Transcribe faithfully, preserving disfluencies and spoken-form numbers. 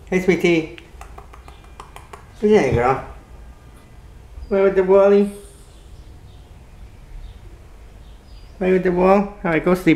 Hey, sweetie. There you go. Play with the wally. Play with the ball. Alright, go sleep.